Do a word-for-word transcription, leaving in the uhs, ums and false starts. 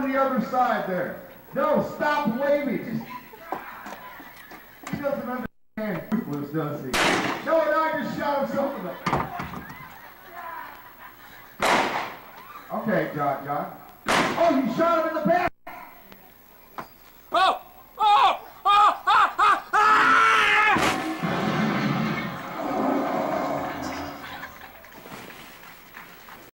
on the other side there. No, stop waving. Just, he doesn't understand ruthless, does he? No, no, I just shot him something. Okay, John, John. Oh, you shot him in the back.